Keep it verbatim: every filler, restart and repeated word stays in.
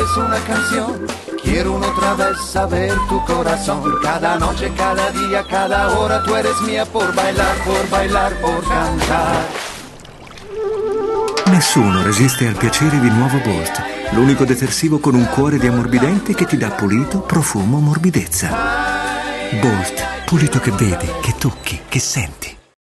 es una canción. Quiero una otra vez saber tu corazón. Cada noche, cada día, cada hora tú eres mía por bailar, por bailar, por cantar. Nessuno resiste al piacere di Nuovo Bolt, l'unico detersivo con un cuore di ammorbidente che ti dà pulito, profumo, morbidezza. Bolt, pulito che vedi, che tocchi, che senti.